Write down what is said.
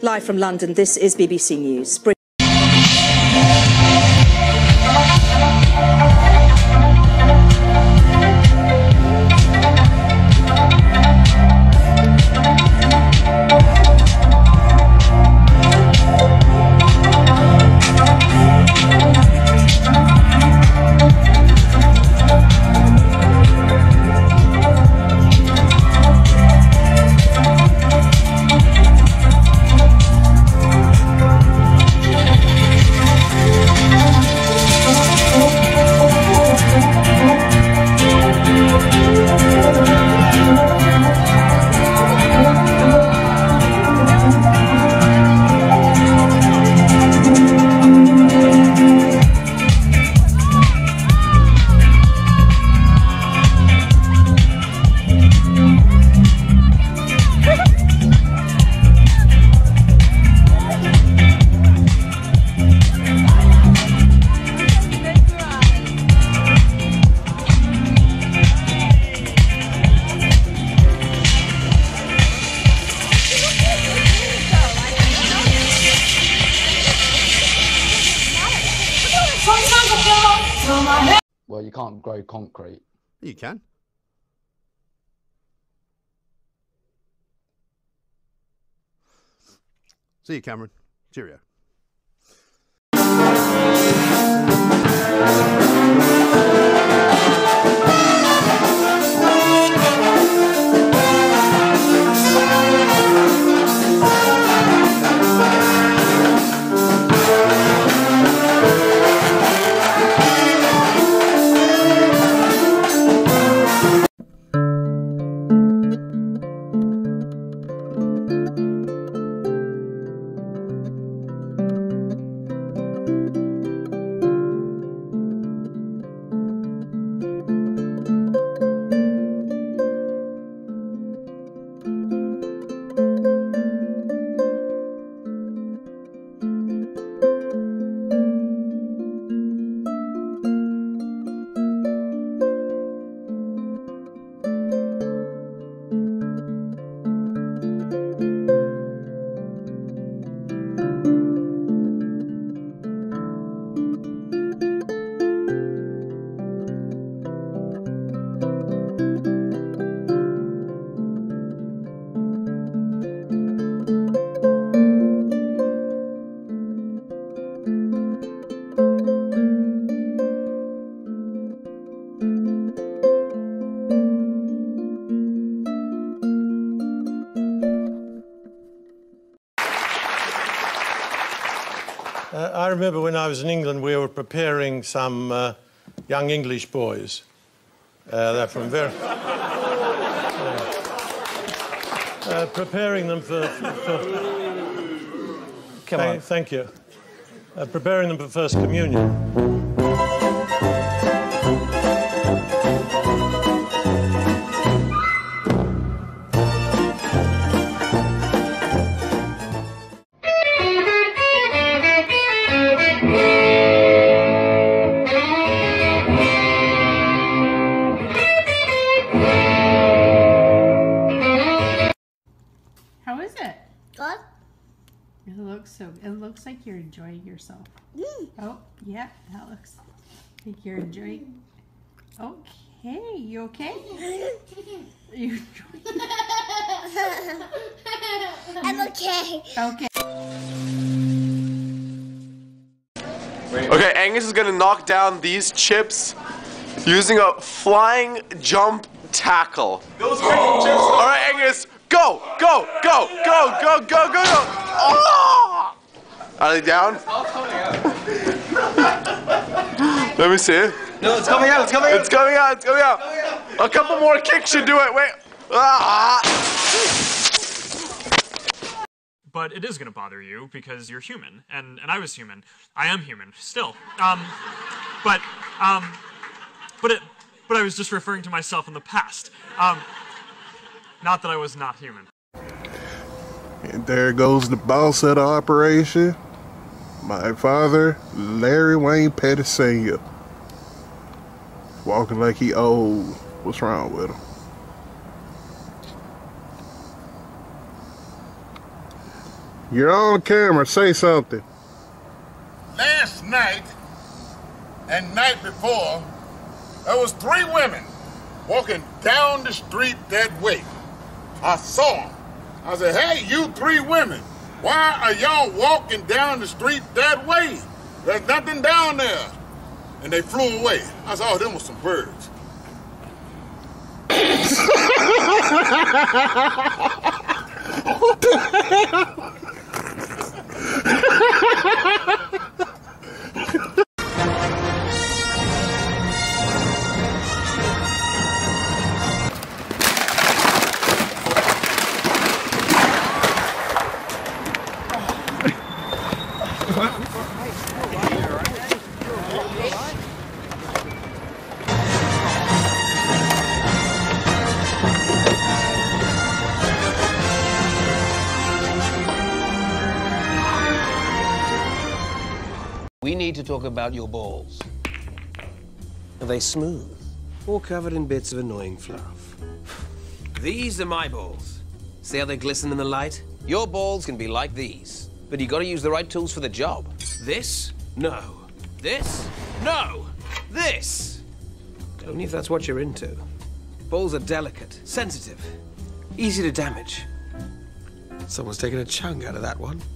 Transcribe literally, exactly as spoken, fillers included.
Live from London, this is B B C News. Well, you can't grow concrete. You can. See you, Cameron. Cheerio. Uh, I remember when I was in England, we were preparing some uh, young English boys. Uh, they're from very... uh, uh, preparing them for... for, for Come th on. Thank you. Uh, preparing them for First Communion. How is it? Good. It looks so. It looks like you're enjoying yourself. Mm. Oh, yeah, that looks like you're enjoying. Okay, you okay? You enjoying? I'm okay. Okay. Okay, Angus is gonna knock down these chips using a flying jump tackle. Those freaking chips. All right, Angus, go, go, go, go, go, go, go, go. Oh! Are they down? Let me see. No, it's coming out, it's coming out. It's coming out, it's coming out. A couple more kicks should do it. Wait. Ah! But it is going to bother you because you're human, and, and I was human. I am human, still. Um, but, um, but, it, but I was just referring to myself in the past. Um, not that I was not human. And there goes the boss of the operation, my father, Larry Wayne Petty Senior Walking like he old. What's wrong with him? You're on camera. Say something. Last night and night before, there was three women walking down the street that way. I saw them. I said, hey, you three women, why are y'all walking down the street that way? There's nothing down there. And they flew away. I said, oh, them was some birds. What the hell? We need to talk about your balls. Are they smooth or covered in bits of annoying fluff? These are my balls. See how they glisten in the light? Your balls can be like these, but you gotta use the right tools for the job. This? No. This? No. This? Only if that's what you're into. Balls are delicate, sensitive, easy to damage. Someone's taken a chunk out of that one.